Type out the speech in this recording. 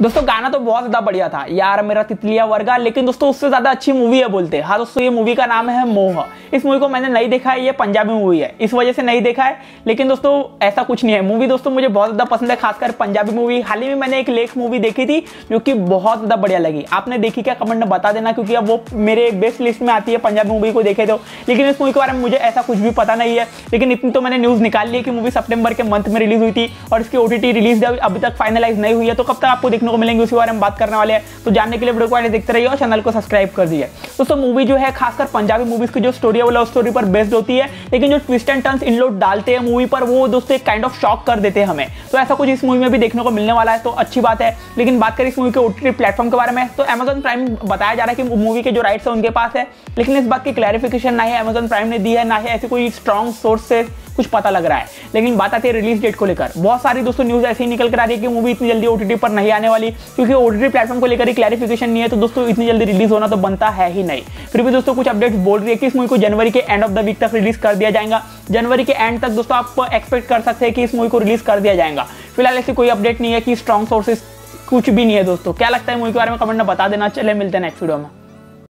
दोस्तों गाना तो बहुत ज्यादा बढ़िया था यार मेरा तितलिया वर्गा, लेकिन दोस्तों उससे ज्यादा अच्छी मूवी है बोलते हैं। हाँ दोस्तों, ये मूवी का नाम है मोह। इस मूवी को मैंने नहीं देखा है, ये पंजाबी मूवी है, इस वजह से नहीं देखा है। लेकिन दोस्तों ऐसा कुछ नहीं है, मूवी दोस्तों मुझे बहुत ज्यादा पसंद है, खासकर पंजाबी मूवी। हाल ही में मैंने एक लेख मूवी देखी थी जो कि बहुत ज्यादा बढ़िया लगी। आपने देखी क्या, कमेंट में बता देना, क्योंकि अब वो मेरे बेस्ट लिस्ट में आती है पंजाबी मूवी को देखे तो। लेकिन इस मूवी के बारे में मुझे ऐसा कुछ भी पता नहीं है, लेकिन इतनी तो मैंने न्यूज निकाल ली है कि मूवी सितंबर के मंथ में रिलीज हुई थी और इसकी OTT रिलीज अभी तक फाइनलाइज नहीं हुई है। तो कब तक आपको देखने को मिलेंगे उसी बारे में बात करने वाले हैं। तो जानने के लिए वीडियो को देखते रहिए और चैनल को सब्सक्राइब कर दीजिए। दोस्तों मूवी जो है खासकर पंजाबी मूवीज की जो स्टोरी है वो लव स्टोरी पर बेस्ड होती है, लेकिन जो ट्विस्ट एंड टर्न्स इन लोग डालते हैं मूवी पर वो दोस्तों एक काइंड ऑफ शॉक कर देते हैं हमें। तो ऐसा कुछ इस मूवी में भी देखने को मिलने वाला है, तो अच्छी बात है। लेकिन बात करें इस मूवी के OTT प्लेटफॉर्म के बारे में, तो Amazon प्राइम बताया जा रहा है कि मूवी के जो राइट्स है उनके पास है, लेकिन इस बात की क्लैरिफिकेशन ना ही Amazon प्राइम ने दी है, ना ही ऐसी कोई स्ट्रॉन्ग सोर्स से कुछ पता लग रहा है। लेकिन बात आती है रिलीज डेट को लेकर, बहुत सारी दोस्तों न्यूज ऐसी निकल कर आ रही है कि मूवी इतनी जल्दी OTT पर नहीं आने वाली, क्योंकि OTT प्लेटफॉर्म को लेकर क्लैरिफिकेशन नहीं है। तो दोस्तों इतनी जल्दी रिलीज होना तो बनता है ही नहीं। फिर भी दोस्तों कुछ अपडेट्स बोल रही है कि इस मूवी को जनवरी के एंड ऑफ द वीक तक रिलीज कर दिया जाएगा। जनवरी के एंड तक दोस्तों आप एक्सपेक्ट कर सकते हैं कि इस मूवी को रिलीज कर दिया जाएगा। फिलहाल ऐसी कोई अपडेट नहीं है कि स्ट्रॉन्ग सोर्सेस कुछ भी नहीं है। दोस्तों क्या लगता है मूवी के बारे में कमेंट में बता देना। चले मिलते हैं नेक्स्ट वीडियो में।